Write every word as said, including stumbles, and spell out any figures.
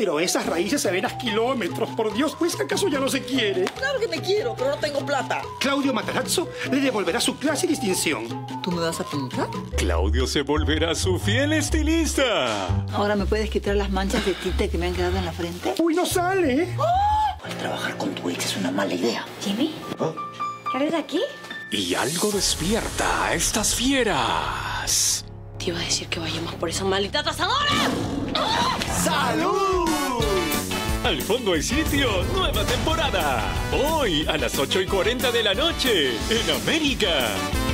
Pero esas raíces se ven a kilómetros, por Dios, pues ¿acaso ya no se quiere? Claro que me quiero, pero no tengo plata. Claudio Matarazzo le devolverá su clase y distinción. ¿Tú me vas a pintar? Claudio se volverá su fiel estilista. ¿Ahora me puedes quitar las manchas de tinta que me han quedado en la frente? ¡Uy, no sale! ¡Oh! El trabajar con tu ex es una mala idea. ¿Jimmy? ¿Oh? ¿Eres de aquí? Y algo despierta a estas fieras. Te iba a decir que vayamos por esa maldita trazadora. ¡Salud! Al fondo hay sitio, nueva temporada. Hoy a las ocho y cuarenta de la noche en América.